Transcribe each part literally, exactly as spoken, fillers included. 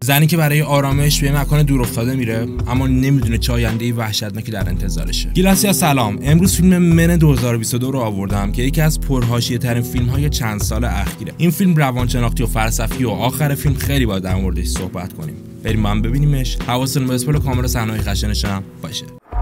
زنی که برای آرامش به مکان دور افتاده میره اما نمیدونه چه آینده‌ای وحشتناکی در انتظارشه. گیلاسیا سلام. امروز فیلم من دو هزار و بیست و دو رو آوردم که یکی از پرحاشیه‌ترین فیلم‌های چند سال اخیره. این فیلم روانشناختی و فلسفی و آخر فیلم خیلی باید در موردش صحبت کنیم. بریم با هم ببینیمش. حواستون به اسپل و کامل صحنه‌های خشنش هم باشه.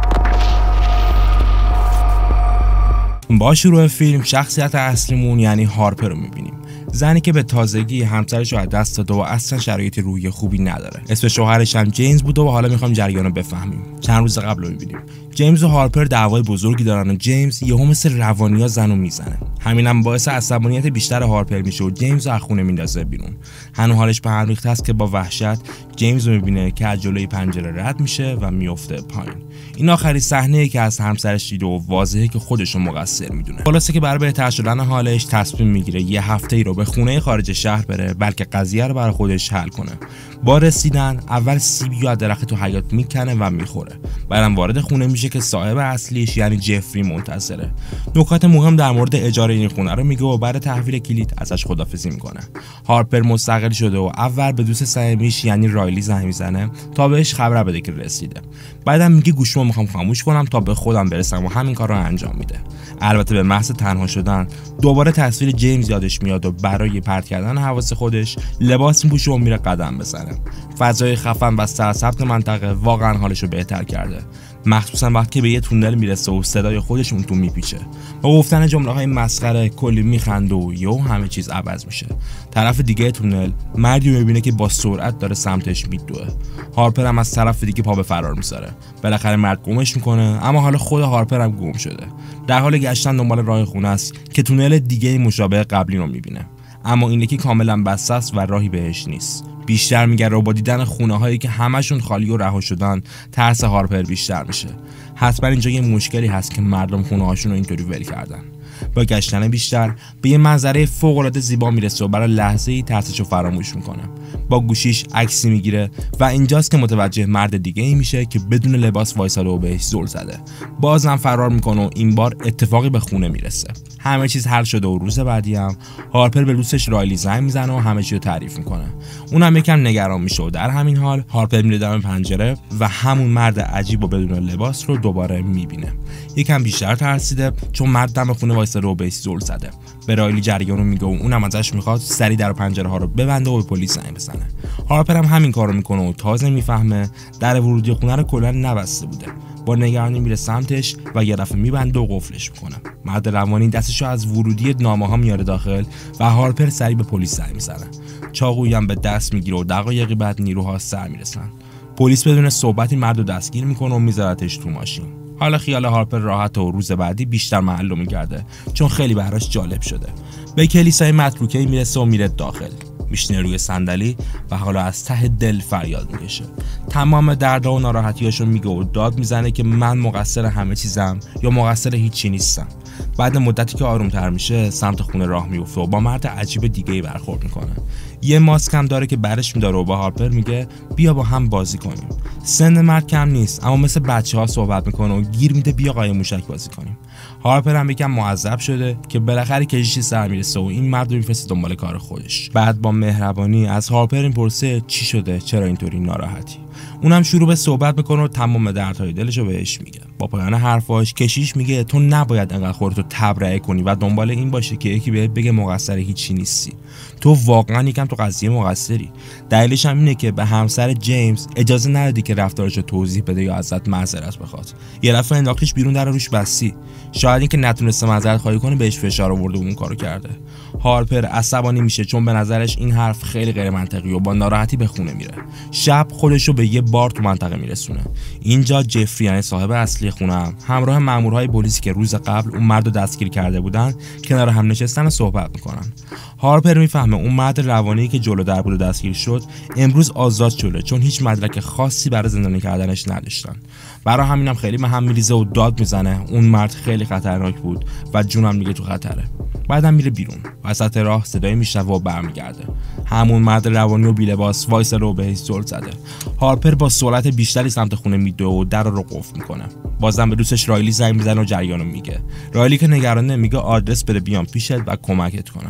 با شروع فیلم شخصیت اصلیمون یعنی هارپر رو می‌بینیم. زنی که به تازگی همسرش رو از دست داده و اصلا شرایط روحی خوبی نداره. اسم شوهرش هم جیمز بوده و حالا میخوام جریان رو بفهمیم. چند روز قبل رو می‌بینیم جیمز و هارپر دعوای بزرگی دارن و جیمز یهو مثل روانیا زنو میزنه. همینم باعث عصبانیت بیشتر هارپر میشه و جیمز رو از خونه میندازه بیرون. هنوز حالش به هم ریخته است که با وحشت جیمز رو میبینه که از جلوی پنجره رد میشه و میفته پایین. این آخرین صحنه‌ای که از همسرش دیده و واضحه که خودش رو مقصر میدونه. خلاصه که برای بهتر شدن حالش تصمیم میگیره یه هفته‌ای رو به خونه خارج شهر بره بلکه قضیه رو برای خودش حل کنه. با رسیدن اول سیبی از درخت تو حیاط میکنه و میخوره. بعدم وارد خونه میشه که صاحب اصلیش یعنی جفری منتظره. نکات مهم در مورد اجاره این خونه رو میگه و بعد تحویل کلید ازش خداحافظی میکنه. هارپر مستقل شده و اول به دوست صمیمیش یعنی رایلی زنگ میزنه تا بهش خبر بده که رسیده. بعدم میگه گوشمو میخوام خاموش کنم تا به خودم برسم و همین کار رو انجام میده. البته به محض تنها شدن دوباره تصویر جیمز یادش میاد و برای پرت کردن حواس خودش لباس میپوشه و میره قدم بزنه. فضای خفن و سرسبز منطقه واقعا حالش رو بهتر کرده، مخصوصا وقتی به یه تونل میرسه و صدای خودش اون تو میپیچه. با گفتن جمله‌های مسخره کلی میخنده و یهو همه چیز عوض میشه. طرف دیگه تونل مردی رو میبینه که با سرعت داره سمتش میدوه. هارپر هم از طرف دیگه پا به فرار میذاره. بالاخره مرد گمش میکنه اما حالا خود هارپر هم گم شده. در حال گشتن دنبال راه خونه است که تونل دیگه مشابه قبلی رو میبینه، اما این یکی کاملا بسته است و راهی بهش نیست. بیشتر میگره و با دیدن خونه هایی که همشون خالی و رها شدن ترس هارپر بیشتر میشه. حتما اینجا یه مشکلی هست که مردم خونه هاشون رو اینطوری ول کردن. با گشتن بیشتر به یه منظره فوق العاده زیبا میرسه و برای لحظه‌ای ترسشو فراموش میکنه. با گوشیش عکسی میگیره و اینجاست که متوجه مرد دیگه ای میشه که بدون لباس وایساده و بهش زل زده. بازم فرار میکنه و این بار اتفاقی به خونه میرسه. همه چیز حل شده و روز بعدی هم هارپر به دوستش رایلی زنگ میزنه و همه چی رو تعریف میکنه. اونم یکم نگران میشه و در همین حال هارپر میره دم پنجره و همون مرد عجیب و بدون لباس رو دوباره میبینه. یکم بیشتر ترسیده چون مرد دم خونه وایساده و بهش زل زده. به رایلی جریان رو میگه و اونم ازش میخواد سری در پنجره ها رو ببنده و به پلیس زنگ بزنه. هارپر هم همین کارو میکنه و تازه میفهمه در ورودی خونه رو کلا نبسته بوده. با نگرانی میره سمتش و یه دفعه میبنده و قفلش میکنه. مرد روانی دستشو از ورودی نامه ها میاره داخل و هارپر سری به پلیس زنگ میزنه. چاقویی هم به دست میگیره و دقایقی بعد نیروها سر میرسن. پلیس بدون صحبتی مرد رو دستگیر میکنه و میذارتش تو ماشین. حالا خیال هارپر راحت و روز بعدی بیشتر محل رو میگرده چون خیلی براش جالب شده. به کلیسای متروکه میرسه و میره داخل. میشینه روی صندلی و حالا از ته دل فریاد میکشه. تمام دردا و ناراحتیاشو میگه و داد میزنه که من مقصر همه چیزم یا مقصر هیچی نیستم. بعد مدتی که آرومتر میشه سمت خونه راه میفته و با مرد عجیب دیگه‌ای برخورد میکنه. یه ماسک هم داره که برش میداره و با هارپر میگه بیا با هم بازی کنیم. سن مرد کم نیست اما مثل بچه‌ها صحبت میکنه و گیر میده بیا قایم موشک بازی کنیم. هارپر هم یکم معذب شده که بالاخره کشیشی سر میرسه و این مرد رو میفرسته دنبال کار خودش. بعد با مهربانی از هارپر این پرسه چی شده، چرا اینطوری ناراحتی. اونم شروع به صحبت میکنه و تمام دردهای دلشو بهش میگه. با پایان حرفاش کشیش میگه تو نباید انقدر خودتو تبرئه کنی و دنبال این باشی که یکی بهت بگه مقصر هیچی نیستی. تو واقعا یکم تو قضیه مقصری. دلیلش هم اینه که به همسر جیمز اجازه ندادی که رفتارشو توضیح بده یا ازت معذرت بخواد. یه دفعه انداختیش بیرون در روش بستی. شاید اینکه نتونسته معذرت خواهی کنه بهش فشار آورده و اون کارو کرده. هارپر عصبانی میشه چون به نظرش این حرف خیلی غیر منطقی و با ناراحتی به خونه میره. شب خودشو به یه بار تو منطقه میرسونه. اینجا جفری یعنی صاحب اصلی خونه هم همراه مامورهای پلیسی که روز قبل اون مرد رو دستگیر کرده بودن کنار هم نشستن و صحبت میکنن. هارپر میفهمه اون مرد روانی که جلو در بود و دستگیر شد امروز آزاد شده چون هیچ مدرک خاصی برای زندانی کردنش نداشتن. برای همینم خیلی به هم میریزه و داد میزنه اون مرد خیلی خطرناک بود و جونم دیگه تو خطره. بعدم میره بیرون. وسط راه صدای میشنوه و برمیگرده. همون مرد روانی و بی‌لباس وایساده و بهش زل زده. هارپر با سرعت بیشتری سمت خونه میدوه و در رو قفل میکنه. بازم به دوستش رایلی زنگ میزنه و جریانو میگه. رایلی که نگرانه میگه آدرس بده بیام پیشت و کمکت کنم.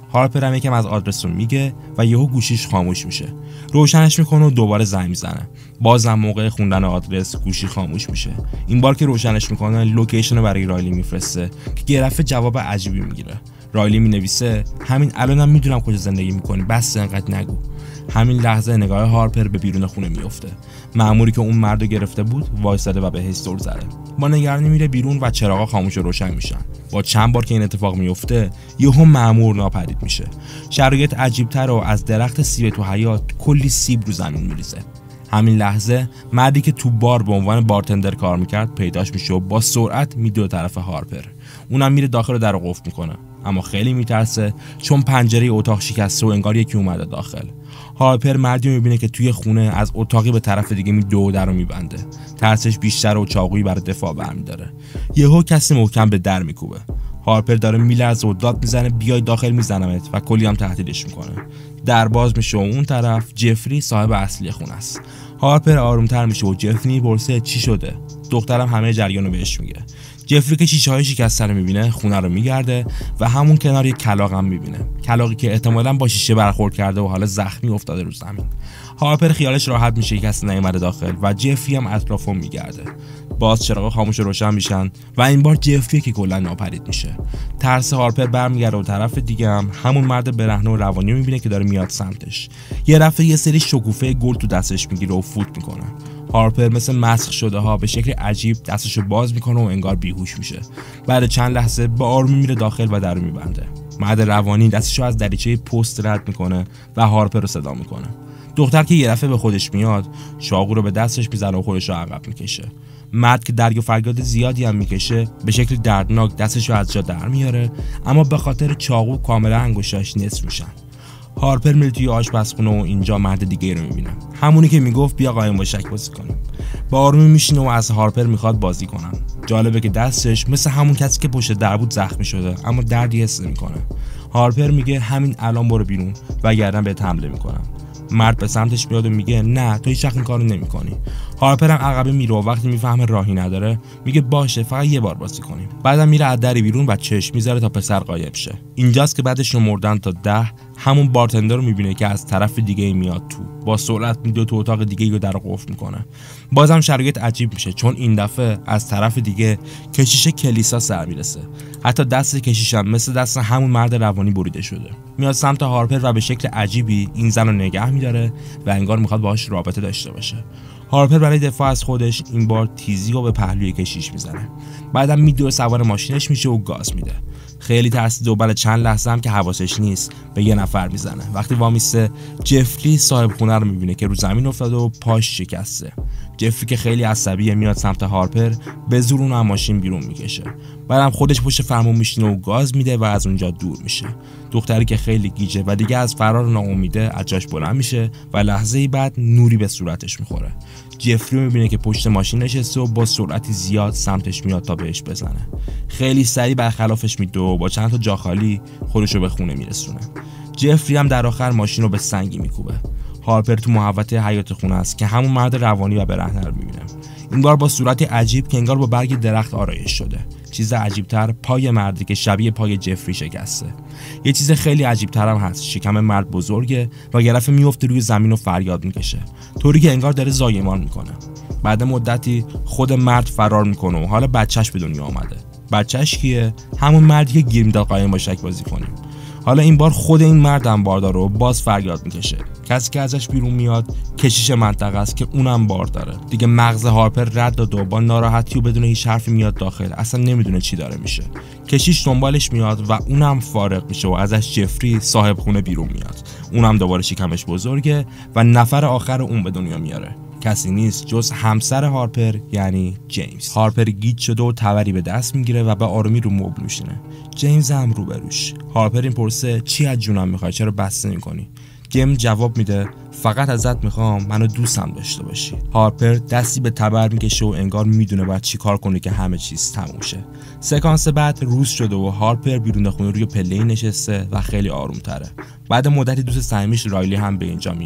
هارپر هم یکم از آدرس رو میگه و یهو گوشیش خاموش میشه. روشنش میکنه و دوباره زنگ میزنه. بازم موقع خوندن آدرس گوشی خاموش میشه. این بار که روشنش میکنه لوکیشن رو برای رایلی میفرسته که یه دفعه جواب عجیبی میگیره. رایلی مینویسه همین الانم میدونم کجا زندگی میکنی، بس انقدر نگو. همین لحظه نگاه هارپر به بیرون خونه میفته. مأموری که اون مردو گرفته بود وایساده و بهش دور زده. با نگرانی میره بیرون و چراغا خاموش و روشن میشن. با چند بار که این اتفاق میفته یهو مأمور ناپدید میشه. شرایط عجیب‌تر و از درخت سیب تو حیاط کلی سیب رو زمین میریزه. همین لحظه مردی که تو بار به عنوان بارتندر کار میکرد پیداش میشه و با سرعت میدوه طرف هارپر. اونم میره داخل و درو قفل میکنه، اما خیلی میترسه چون پنجره اتاق شکسته و انگار یکی اومده داخل. هارپر مردی میبینه که توی خونه از اتاقی به طرف دیگه میدوه و درو میبنده. ترسش بیشتر و چاقویی برای دفاع برمیداره. یهو کسی محکم به در میکوبه. هارپر داره میلرزه و داد میزنه بیای داخل میزنمت و کلی هم تهدیدش میکنه. در باز میشه و اون طرف جفری صاحب اصلی خونه است. هارپر آرومتر میشه و جفری میپرسه چی شده. دخترم همه جریانو بهش میگه. جفری که شیشه های شکسته رو میبینه خونه رو میگرده و همون کنار یک کلاغ هم میبینه. کلاغی که احتمالاً با شیشه برخورد کرده و حالا زخمی افتاده رو زمین. هارپر خیالش راحت میشه کسی نیومده داخل و جفری هم اطرافو میگرده. باز چراغا خاموش و روشن میشن و این بار جفری که کلا ناپدید میشه. ترس هارپر برمیگرده و طرف دیگه هم همون مرد برهنه و روانی رو میبینه که داره میاد سمتش. یه دفعه یه سری شکوفه گل تو دستش میگیره و فوت میکنه. هارپر مثل مسخ شده ها به شکل عجیب دستشو باز میکنه و انگار بیهوش میشه. بعد چند لحظه با آرومی میره داخل و درو میبنده. مرد روانی دستشو از دریچه پست رد میکنه و هارپر رو صدا میکنه. دختر که یه دفعه به خودش میاد چاقو رو به دستش میزنه و خودش رو عقب میکشه. مرد که درد و فریاد زیادی هم میکشه به شکل دردناک دستشو از جا در میاره، اما به خاطر چاقو کاملا انگشتاش نصف میشن. هارپر میره توی آشپزخونه و اینجا مرد دیگه رو میبینه، همونی که میگفت بیا قایم باشک بازی کنیم. با آرومی میشینه و از هارپر میخواد بازی کنن. جالبه که دستش مثل همون کسی که پشت در بود زخمی شده اما دردی حس نمیکنه. هارپر میگه همین الان برو بیرون وگرنه بهت حمله میکنم. مرد به سمتش میاد و میگه نه تو هیچ وقت این کارو نمیکنی. هارپر هم عقبه میره و وقتی میفهمه راهی نداره میگه باشه فقط یه بار بازی کنیم. بعدم میره از در بیرون و چشم میذاره تا پسر غایب شه. اینجاست که بعدش شمردن تا ده همون بارتندر رو میبینه که از طرف دیگه میاد تو. با سرعت میدوه تو اتاق دیگه رو در قفل میکنه. بازم شرایط عجیب میشه چون این دفعه از طرف دیگه کشیش کلیسا سر میرسه. حتی دست کشیش هم مثل دست همون مرد روانی بریده شده. میاد سمت هارپر و به شکل عجیبی این زن رو نگه میداره و انگار میخواد باهاش رابطه داشته باشه. هارپر برای دفاع از خودش این بار تیزی رو به پهلوی کشیش میزنه. بعدم میدوه سوار ماشینش میشه و گاز میده. خیلی ترسیده و بعد چند لحظه هم که حواسش نیست به یه نفر میزنه. وقتی وامیسته جفری صاحب خونه رو میبینه که رو زمین افتاده و پاش شکسته. جفری که خیلی عصبیه میاد سمت هارپر به زور اون از ماشین بیرون میکشه. بعدم خودش پشت فرمون میشینه و گاز میده و از اونجا دور میشه. دختری که خیلی گیجه و دیگه از فرار ناامیده از جاش بلند میشه و لحظه‌ای بعد نوری به صورتش میخوره. جفری میبینه که پشت ماشین نشسته و با سرعتی زیاد سمتش میاد تا بهش بزنه. خیلی سریع برخلافش میدوه و با چند تا جا خالی خودش رو به خونه میرسونه. جفری هم در آخر ماشین رو به سنگی میکوبه. هارپر تو محوطه حیاط خونه است که همون مرد روانی و برهنه رو میبینه. این بار با صورتی عجیب که انگار با برگ درخت آرایش شده. چیز عجیبتر پای مردی که شبیه پای جفری شکسته. یه چیز خیلی عجیبتر هم هست، شکم مرد بزرگه و یه دفعه میفته روی زمین و فریاد میکشه، طوری که انگار داره زایمان میکنه. بعد مدتی خود مرد فرار میکنه و حالا بچهش به دنیا آمده. بچهش کیه؟ همون مردی که گیر میداد قایم باشک بازی کنیم. حالا این بار خود این مرد هم بارداره و باز فریاد میکشه. کسی که ازش بیرون میاد کشیش منطقه است که اونم بار داره. دیگه مغز هارپر رد داد و با ناراحتی و بدون هیچ حرفی میاد داخل، اصلا نمیدونه چی داره میشه. کشیش دنبالش میاد و اونم فارغ میشه و ازش جفری صاحب خونه بیرون میاد. اونم دوباره شکمش بزرگه و نفر آخر اون به دنیا میاره. کسی نیست جز همسر هارپر یعنی جیمز. هارپر گیج شده و تبری به دست میگیره و به آرومی رو مبل میشینه. جیمز هم روبروش. هارپر این پرسه چی از جونم میخوای، چرا بسته میکنی؟ جیمز جواب میده فقط ازت میخوام منو دوستم داشته باشی. هارپر دستی به تبر میکشه و انگار میدونه باید چی کار کنه که همه چیز تموم شه. سکانس بعد روز شده و هارپر بیرون خونه روی پله‌ای نشسته و خیلی آروم تره. بعد مدتی دوست صمیمیش رایلی هم به اینجا میاد.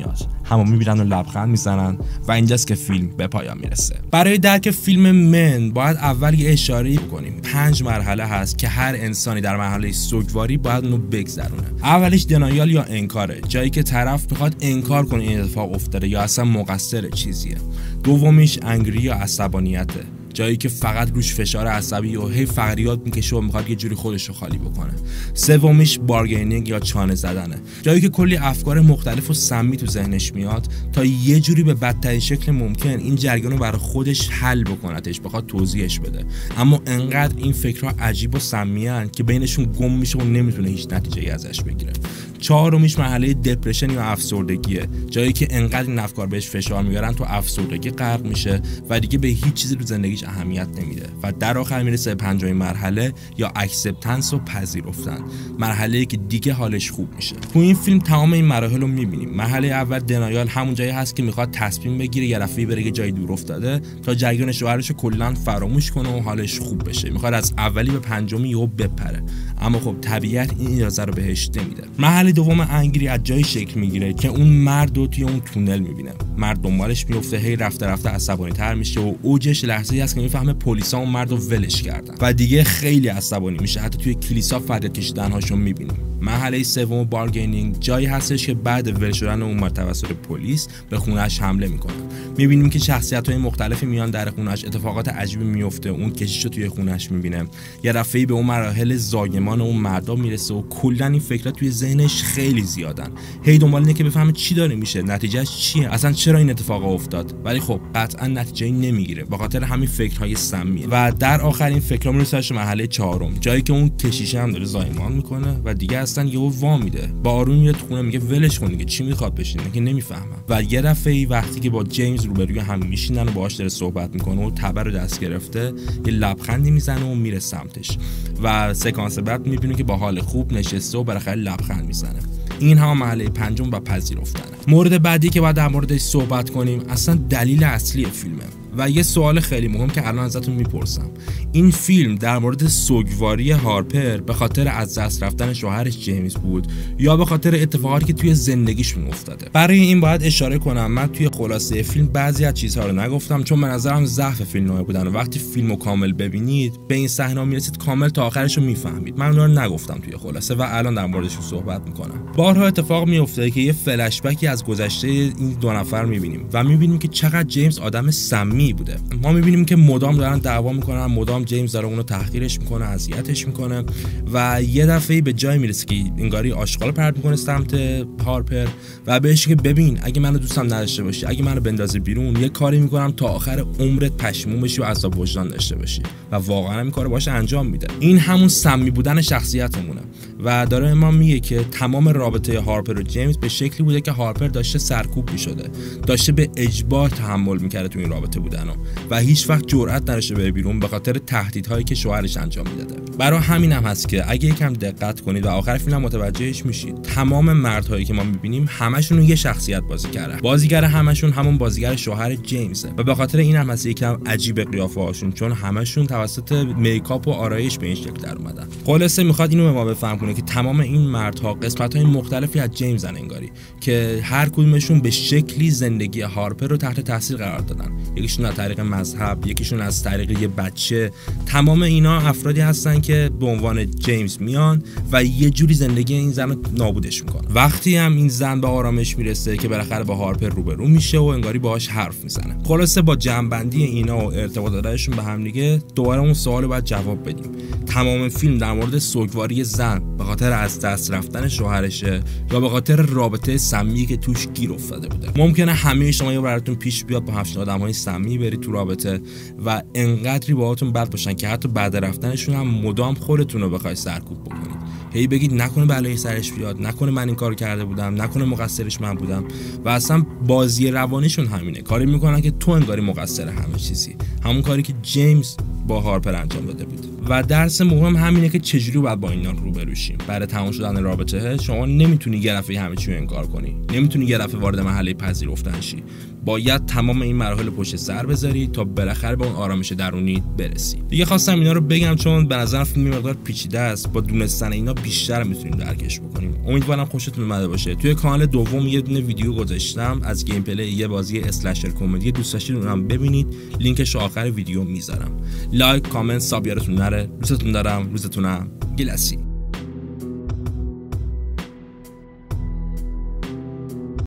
همو میبینن و لبخند میزنن و اینجاست که فیلم به پایان میرسه. برای درک فیلم من باید اول یه اشاره‌ای کنیم. پنج مرحله هست که هر انسانی در مرحله سوگواری باید اونو بگذرونه. اولش دنایال یا انکاره، جایی که طرف میخواد انکار کنه این اتفاق افتاده یا اصلا مقصر چیزیه. دومیش انگری یا عصبانیته، جایی که فقط روش فشار عصبی و هی فریاد میکشه و میخواد یه جوری خودش رو خالی بکنه. سومیش بارگینینگ یا چانه زدنه، جایی که کلی افکار مختلف و سمی تو ذهنش میاد تا یه جوری به بدترین شکل ممکن این جریان رو برای خودش حل بکنتش، بخواد توضیحش بده، اما انقدر این فکرها عجیب و سمیان که بینشون گم میشه و نمیتونه هیچ نتیجه‌ای ازش بگیره. چهارمیش مرحله دپرشن یا افسردگیه، جایی که انقدر این افکار بهش فشار میارن تو افسردگی غرق میشه و دیگه به هیچ چیزی تو زندگیش اهمیت نمیده و در آخر میرسه به پنجمین مرحله یا اکسپتنس و پذیرفتن، مرحله‌ای که دیگه حالش خوب میشه. تو این فیلم تمام این مراحل رو میبینیم. مرحله اول دنایال، همون جایی هست که میخواد تصمیم بگیره یه دفعه‌ای بره یه جای دور افتاده تا جریان شوهرش رو کلاً فراموش کنه و حالش خوب بشه. میخواد از اولی به پنجمی یهو بپره، اما خب طبیعت این اجازه رو بهش نمیده. مرحله دوم انگری از جایی شکل میگیره که اون مرد رو توی اون تونل میبینه. مرد دنبالش میفته، هی رفته رفته عصبانی تر میشه و اوجش لحظه‌ای هست که میفهمه پلیسا اون مرد رو ولش کردن و دیگه خیلی عصبانی میشه. حتی توی کلیسا فریاد کشیدن‌هاشو میبینیم. مرحله سوم بارگینینگ، جایی هستش که بعد ول شدن اون مرد توسط پلیس به خونه‌اش حمله میکنه. میبینیم که شخصیت‌های مختلفی میان در خونه‌اش، اتفاقات عجیبی میفته. اون کشیشو توی خونه‌اش میبینه. یه دفعه‌ای به اون مراحل زایمان اون مردا میرسه و کلاً این فکرات توی ذهنش خیلی زیادن. هی دنبال اینه که بفهمه چی داره میشه، نتیجهش چیه، اصلا چرا این اتفاق افتاد، ولی خب قطعا نتیجه‌ای نمیگیره به خاطر همین فکرهای سمیه. و در آخر این فکرها میرسه به مرحله چهارم، جایی که اون کشیشه هم داره زایمان میکنه و دیگه اصلا یهو وا میده، با آروم میره تو خونه، میگه ولش کن دیگه، چی میخواد بشینه که نمیفهمم. و یه دفعه وقتی که با جیمز روبروی هم میشینن و باهاش داره صحبت میکنه و تبر رو دست گرفته، یه لبخندی میزنه و میره سمتش و سکانس بعد میبینه که با حال خوب نشسته و بالاخره لبخند میزنه. این هم مرحله پنجم و پذیرفتنه. مورد بعدی که باید در موردش صحبت کنیم اصلا دلیل اصلی فیلمه و یه سوال خیلی مهم که الان ازتون میپرسم. این فیلم در مورد سوگواری هارپر به خاطر از دست رفتن شوهرش جیمز بود یا به خاطر اتفاقاتی که توی زندگیشون افتاده؟ برای این باید اشاره کنم من توی خلاصه فیلم بعضی از چیزها رو نگفتم، چون به نظرم ضعف فیلمنامه بودن و وقتی فیلمو کامل ببینید به این صحنه‌ها میرسید کامل تا آخرش رو میفهمید. من اونها رو نگفتم توی خلاصه و الان در موردش صحبت میکنم. بارها اتفاق میفته که یه فلش بکی از گذشته این دو نفر میبینیم و میبینیم که چقدر جیمز آدم سمی بوده. ما میبینیم که مدام دارن دعوا میکنن، مدام جیمز داره اونو تحقیرش میکنه، اذیتش میکنه و یه دفعه به جای میرسه که انگاری آشغال پرت میکنه سمت هارپر و بهش که ببین اگه منو دوستم نداشته باشی، اگه منو بندازی بیرون، یه کاری میکنم تا آخر عمرت پشیمون بشی و عذاب وجدان داشته باشی. و واقعا این کارو باهاش انجام میده. این همون سمی بودن شخصیتمونه و داره ما میگه که تمام رابطه هارپر و جیمز به شکلی بوده که هارپر داشته سرکوب میشده، داشته به اجبار تحمل میکرده تو این رابطه بودن و هیچ وقت جرئت نداشته بره بیرون به خاطر تهدیدهایی که شوهرش انجام میداده. برای همین هم هست که اگه یکم دقت کنید و آخر فیلم متوجهش میشید تمام مردهایی که ما میبینیم همشون یه شخصیت بازی کردن. بازیگر همشون همون بازیگر شوهر جیمزه و به خاطر این هم هست یکم عجیب قیافه هاشون، چون همشون توسط میکاپ و آرایش به این شکل در اومدن. خلاصه میخواد اینو به ما بفهم کنه که تمام این مردها قسمت‌های مختلفی از جیمزن انگاری که هر کدومشون به شکلی زندگی هارپر رو تحت تاثیر قرار دادن. یکیشون از طریق مذهب، یکیشون از طریق یه بچه. تمام اینا افرادی هستن که به عنوان جیمز میان و یه جوری زندگی این زن رو نابودش میکنن. وقتی هم این زن به آرامش میرسه که بالاخره با هارپر روبرو میشه و انگاری باهاش حرف میزنه. خلاصه با جنبندی اینا و ارتباطاتشون به هم دیگه دوباره اون سوالو باید جواب بدیم. تمام فیلم در مورد سوگواری زن به خاطر از دست رفتن شوهرشه یا به خاطر رابطه سمی که توش گیر افتاده بوده. ممکنه همه شما براتون پیش بیاد با هفت آدم‌های سمی برید تو رابطه و انقدری باهاتون بد باشن که حتی بعد رفتنشون هم مدام خودتون رو بخواید سرکوب بکنید. هی بگید نکنه بلای سرش بیاد، نکنه من این کارو کرده بودم، نکنه مقصرش من بودم و اصلا بازی روانیشون همینه. کاری میکنن که تو انگاری مقصر همه چیزی، همون کاری که جیمز با هارپر انجام داده بود. و درس مهم همینه که چجوری باید با اینا روبرو شیم. برای تمام شدن رابطه شما نمیتونی یه دفعه همه چی رو انکار کنی، نمیتونی یه دفعه وارد مرحله پذیرفتن شی. باید تمام این مراحل پشت سر بذاری تا بالاخره به اون آرامش درونی برسی. دیگه خواستم اینا رو بگم چون به نظر فیلم مقدار پیچیده است، با دونستن اینا بیشتر میتونیم درکش بکنیم. امیدوارم خوشتون اومده باشه. توی کانال دوم یه دونه ویدیو گذاشتم از گیم پلی یه بازی اسلشر کمدی، دوست داشتین اونم ببینید، لینکش رو آخر ویدیو میذارم. لایک، کامنت، ساب یادتون نره. دوستتون دارم. روزتونم گلسی.